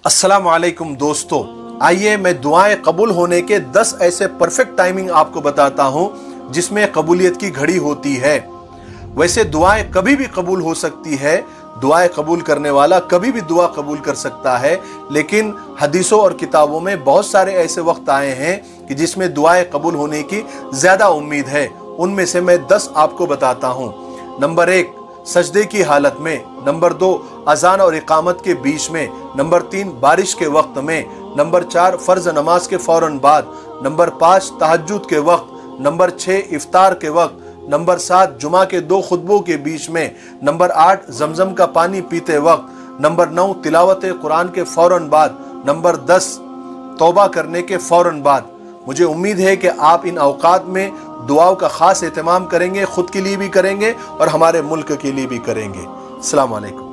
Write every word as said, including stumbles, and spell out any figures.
अस्सलाम वालेकुम दोस्तों, आइए मैं दुआएं कबूल होने के दस ऐसे परफेक्ट टाइमिंग आपको बताता हूं जिसमें कबूलियत की घड़ी होती है। वैसे दुआएं कभी भी कबूल हो सकती है, दुआएं कबूल करने वाला कभी भी दुआ कबूल कर सकता है, लेकिन हदीसों और किताबों में बहुत सारे ऐसे वक्त आए हैं कि जिसमें दुआएं कबूल होने की ज़्यादा उम्मीद है। उनमें से मैं दस आपको बताता हूँ। नंबर एक, सजदे की हालत में। नंबर दो, अजान और इकामत के बीच में। नंबर तीन, बारिश के वक्त में। नंबर चार, फर्ज नमाज के फौरन बाद। नंबर पाँच, तहज्जुद के वक्त। नंबर छः, इफ्तार के वक्त। नंबर सात, जुमा के दो खुतबों के बीच में। नंबर आठ, जमजम का पानी पीते वक्त। नंबर नौ, तिलावत कुरान के फौरन बाद। नंबर दस, तौबा करने के फौरन बाद। मुझे उम्मीद है कि आप इन औकात में दुआओं का खास एहतमाम करेंगे, खुद के लिए भी करेंगे और हमारे मुल्क के लिए भी करेंगे। अस्सलाम वालेकुम।